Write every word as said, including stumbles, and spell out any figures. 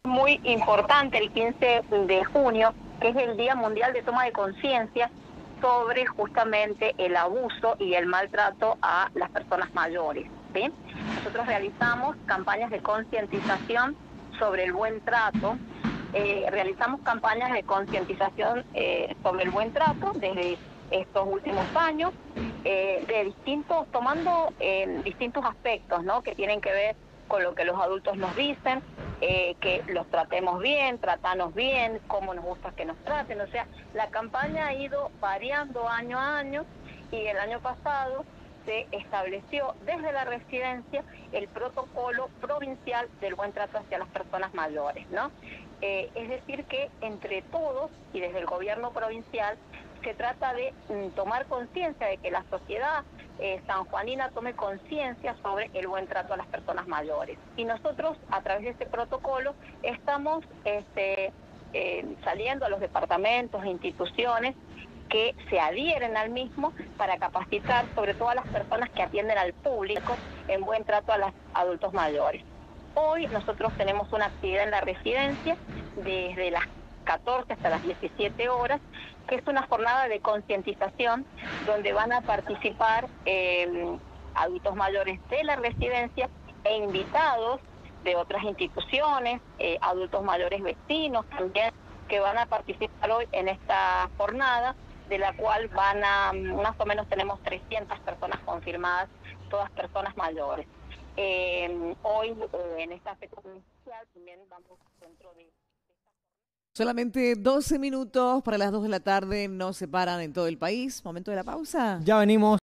muy importante el quince de junio, que es el Día Mundial de Toma de Conciencia sobre justamente el abuso y el maltrato a las personas mayores, ¿sí? Nosotros realizamos campañas de concientización sobre el buen trato, eh, realizamos campañas de concientización eh, sobre el buen trato desde estos últimos años, eh, de distintos, tomando eh, distintos aspectos, ¿no?, que tienen que ver con lo que los adultos nos dicen, eh, que los tratemos bien, tratarnos bien, cómo nos gusta que nos traten. O sea, la campaña ha ido variando año a año y el año pasado se estableció desde la residencia el protocolo provincial del buen trato hacia las personas mayores, ¿no? Eh, es decir que entre todos y desde el gobierno provincial se trata de mm, tomar conciencia de que la sociedad eh, sanjuanina tome conciencia sobre el buen trato a las personas mayores. Y nosotros, a través de este protocolo, estamos este, eh, saliendo a los departamentos e instituciones que se adhieren al mismo para capacitar sobre todo a las personas que atienden al público en buen trato a los adultos mayores. Hoy nosotros tenemos una actividad en la residencia desde las catorce hasta las diecisiete horas, que es una jornada de concientización donde van a participar eh, adultos mayores de la residencia e invitados de otras instituciones, eh, adultos mayores vecinos también, que van a participar hoy en esta jornada, de la cual van a, más o menos tenemos trescientas personas confirmadas, todas personas mayores. Eh, hoy eh, en esta fecha inicial también vamos dentro de... Solamente doce minutos para las dos de la tarde nos separan en todo el país. Momento de la pausa. Ya venimos.